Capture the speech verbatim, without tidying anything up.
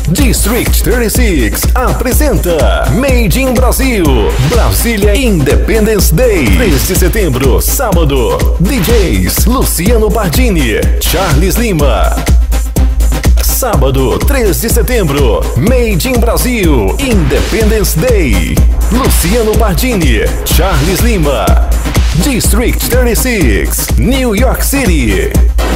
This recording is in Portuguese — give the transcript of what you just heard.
District trinta e seis apresenta Made in Brasil, Brasília Independence Day, três de setembro, sábado. D Js Luciano Pardini, Charles Lima. Sábado, três de setembro, Made in Brasil Independence Day, Luciano Pardini, Charles Lima. District trinta e seis, New York City.